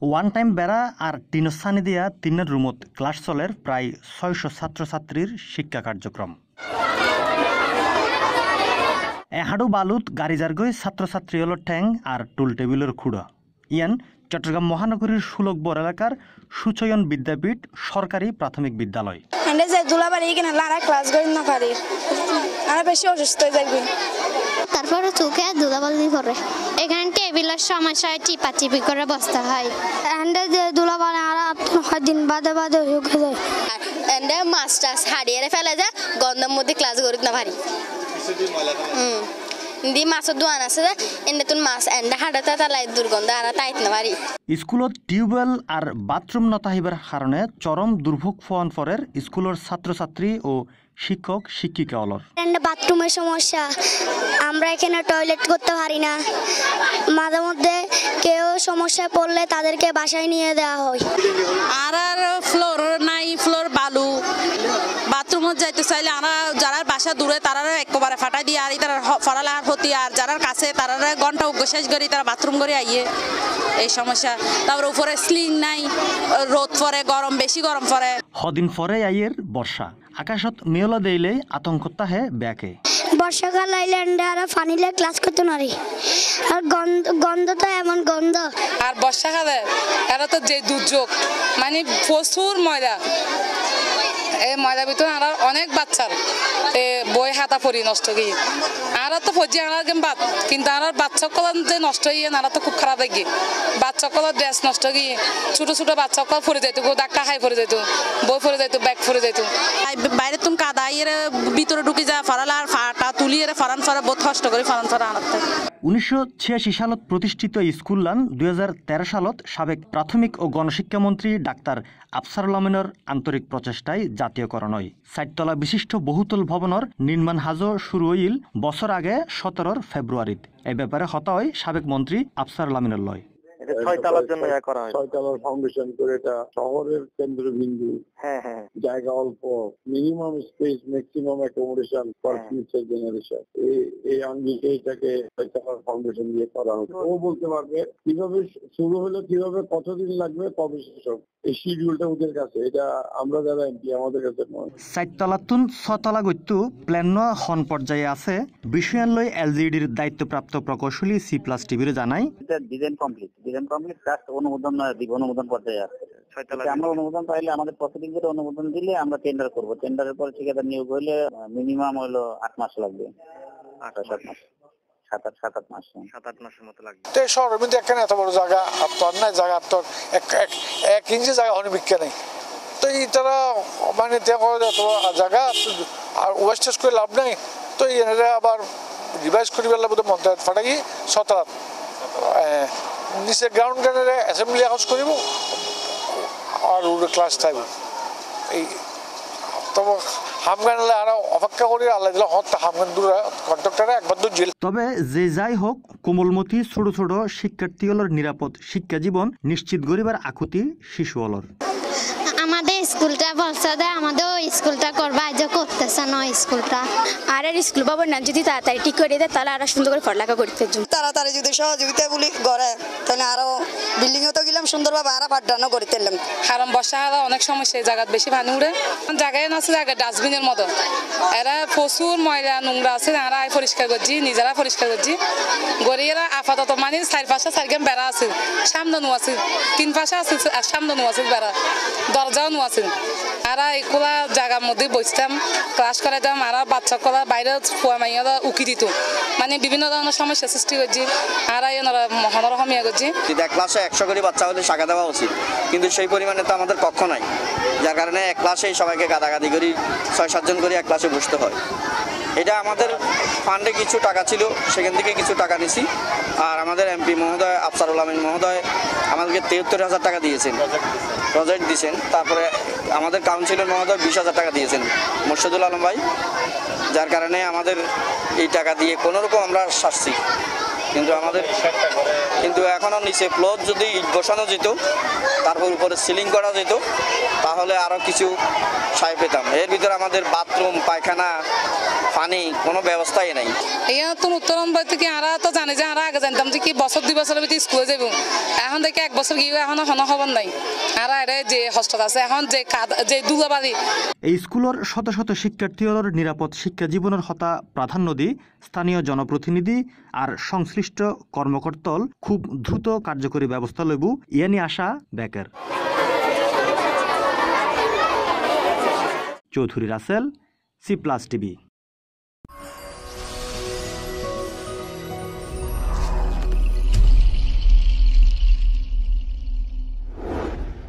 One time বেড়া আর টিনস্থানি দিয়া 3 রুমত class চলের প্রায় 600 ছাত্রছাত্রীর শিক্ষা কার্যক্রম। এহাডু বালুত গাড়ি যারগৈ ছাত্রছাত্রী হল ঠ্যাং আর টুল টেবিলের খুঁড়া। ইয়ান চট্টগ্রাম মহানগরীর সুলকবর এলাকার সুচয়ন বিদ্যাপীঠ সরকারি প্রাথমিক বিদ্যালয়। তারপরে চোখে ধুলাবালি পরে এখানে টেবিলের সমস্যায় চিপাচিপি করে বসতে হয়। ধুলাবালি আর দিন বাদে বাদে শুকে যায়। মাছটা হারিয়ে ফেলে যায় গন্ধের মধ্যে ক্লাস করি না ভারী। মাছের দোকান আছে এনে তুমি মাছ এনে হাঁটাতে তালাই দুর্গন্ধ আর তাইত না ভারী। স্কুলত টিউবওয়েল আর বাথরুম নতাহিবার কারণে চরম দুর্ভোগ ফোয়ান পরের স্কুলের ছাত্রছাত্রী ও শিক্ষক শিক্ষিকা অলর। বাথরুমের সমস্যা, আমরা এখানে টয়লেট করতে পারি না। মাঝে মধ্যে কেউ সমস্যায় পড়লে তাদেরকে বাসায় নিয়ে দেওয়া হয়। আর ফ্লোর নাই, ফ্লোর বালু। বাথরুমত যাইতে চাইলে আমরা যারা বাসা দূরে তারা একবারে ফাটাই দিয়ে আর তারা ফরালার হতি আর যারা কাছে তারা ঘন্টা শেষ করি তারা বাথরুম করে আইয়ে এই সমস্যা। তারপরে উপরে স্লিং নাই, রোদ পরে গরম, বেশি গরম পরে। হদিন পরে আইয়ের বর্ষা আকাশত মেয়লা দেইলে আতঙ্ক তাহে ব্যাকে। বর্ষাকাল আইল্যান্ডে আর ফানিলে ক্লাস করতে নারি আর গন্ধ তো এমন গন্ধ। আর বর্ষাকালে এরা তো যে দুর্যোগ, মানে প্রচুর ময়লা। এই ময়লার ভিতরে আর অনেক বাচ্চার বই হাতা পরি নষ্ট গিয়ে আর তো ফজি আনার গেম বাদ, কিন্তু আর বাচ্চাগুলো যে নষ্ট গিয়ে আর তো খুব খারাপ লাগে। বাচ্চাগুলো ড্রেস নষ্ট গিয়ে ছোট ছোট বাচ্চাগুলো পরে যাইতো, ধাক্কা খাই পরে যাইতো, বই পরে যাইতো, ব্যাগ পরে যাইতো। বাইরে তুমি কাদা ইয়ে ভিতরে ঢুকে যা ফরালা আর ফাটা তুলি এর ফরান ফরা বহুত কষ্ট করে ফরান ফরা আনার। 1986 সালত প্রতিষ্ঠিত স্কুললান 2013 সালত সাবেক প্রাথমিক ও গণশিক্ষামন্ত্রী ডাক্তার আফসারুল আমিনের আন্তরিক প্রচেষ্টায় জাতীয়করণ হয়। 4 তলা বিশিষ্ট বহুতল ভবনের নির্মাণ হাজো শুরু হইল বছর আগে 17 ফেব্রুয়ারিত। এই ব্যাপারে হতা হয় সাবেক মন্ত্রী আফসারুল আমিনের লয়। 6 তলার জন্য করা হয়। 6 তলার ফাউন্ডেশন করে এটা শহরের কেন্দ্রবিন্দু। জায়গা অল্প, minimum space, maximum accommodation for future generation. এই আঙ্গিকে এটাকে 6 তলার ফাউন্ডেশন দিয়ে করা হতো। ও বলতে পারবে কিভাবে শুরু হলো, কিভাবে কতদিন লাগবে, কবে শেষ হবে। এই শিডিউলটা ওদের কাছে, এটা আমরা যারা এমপি আমাদের কাছে নয়। 4 তলাতুন 6 তলা গত্যু প্ল্যান হন পর্যায়ে আছে বিষয়ান লই এলজিডির দায়িত্বপ্রাপ্ত প্রকৌশলী C+ টিভির জানাই। এটা ডিজাইন কমপ্লিট জাস্ট অনুমোদন পর্যায়ে আছে। আমরা অনুমোদন পাইলে আমাদের প্রসিডিং করে অনুমোদন দিলে আমরা টেন্ডার করব। টেন্ডারের পরে ঠিকাদার নিয়োগ হইলে মিনিমাম হলো 8 মাস লাগবে। 7-8 মাস। 7-8 মাস। 7-8 মাসের মতো লাগবে। তো শহরের মধ্যে এখানে এত বড় জায়গা আপনার নাই, জায়গা আপনার 1 ইঞ্চি জায়গা হনে বিক্রি নেই। তো তারা মানে জায়গা আর ওয়েস্টেজ করে লাভ নেই। তো এনারা আবার রিভাইজ করি বেলা বোধ মন্ত্রী ফাটাই 17 নিচে গ্রাউন্ড গানের অ্যাসেম্বলি হাউস করিব আর ক্লাস থাকব। এই তবে হামগানলে আরো অপেক্ষা করি আল্লাহ দিলে হত হামগান দূর কন্ট্রাক্টরে একবার দূর জেল। তবে যে যাই হোক কোমলমতি ছোট ছোট শিক্ষার্থীগুলোর নিরাপদ শিক্ষা জীবন নিশ্চিত করিবার আকুতি শিশুগুলোর। আমাদের স্কুলটা বলছে আমাদের স্কুলটা করবা, আজ করতেছে না স্কুলটা। আর স্কুল পাবো না, যদি তাড়াতাড়ি ঠিক করে দেয় তাহলে আরো সুন্দর করে পড়ালেখা করতে। তাড়াতাড়ি যদি সহযোগিতা বলি করে তাহলে আরো বিল্ডিং তো গেলাম সুন্দরভাবে আরো পাঠদানও করতে এলাম। কারণ বর্ষা অনেক সমস্যা, এই জায়গা বেশি পানি উঠে জায়গায় আছে জায়গা ডাস্টবিনের মতো। এরা প্রচুর ময়লা নোংরা আছে, আমরা পরিষ্কার করছি, নিজেরা পরিষ্কার করছি গড়ি। এরা আপাতত মানে 4 পাশে 4 গেম বেড়া আছে, সামনে নো আছে, 3 পাশে আছে, সামনে নো আছে বেড়া, দরজাও নো আছে। আর এগুলা জায়গার মধ্যে বসতাম, ক্লাস করাইতাম। আর বাচ্চা করা বাইরে ফুয়া মাইয়া উকি দিত, মানে বিভিন্ন ধরনের সমস্যা সৃষ্টি করছি। আর মহানরহমিয়া করছি। ক্লাসে 100 করে বাচ্চা হলে শাখা দেওয়া উচিত, কিন্তু সেই পরিমাণে তো আমাদের কক্ষ নাই, যার কারণে এক ক্লাসেই সবাইকে গাদাগাদি করি 6-7 জন করে এক ক্লাসে বসতে হয়। এটা আমাদের ফান্ডে কিছু টাকা ছিল, সেখান থেকে কিছু টাকা নিছি। আর আমাদের এমপি মহোদয় আফসারুল আমিন মহোদয় আমাদেরকে 73,000 টাকা দিয়েছেন, প্রজেক্ট দিয়েছেন। তারপরে আমাদের কাউন্সিলর মহোদয় 20,000 টাকা দিয়েছেন, মোর্শেদুল আলম ভাই, যার কারণে আমাদের এই টাকা দিয়ে কোনোরকম আমরা সারছি। কিন্তু এখনো নিচে ফ্লোর যদি বসানো যেত, তারপর উপরে সিলিং করা যেত, তাহলে আরো কিছু সাই পেতাম। এর ভিতরে আমাদের বাথরুম, পায়খানা পানি কোনো ব্যবস্থাই নাই। এই নতুন উত্তরণ বই থেকে আরা তো জানি যে আরা আগে জানতাম যে কি বছর 2 বছরের ভিতরে স্কুলে যাব, এখন দেখি 1 বছর গিয়ে এখন খবর নাই। আরা এর যে হোস্টেল আছে এখন যে দুলাবাড়ি এই স্কুলের শত শত শিক্ষার্থীর নিরাপদ শিক্ষা জীবনের হতা প্রাধান্য দি স্থানীয় জনপ্রতিনিধি আর সংশ্লিষ্ট কর্মকর্তল খুব দ্রুত কার্যকরী ব্যবস্থা লইব ইয়ানি আশা ব্যাকের। Chowdhury Rasel, C+ TV।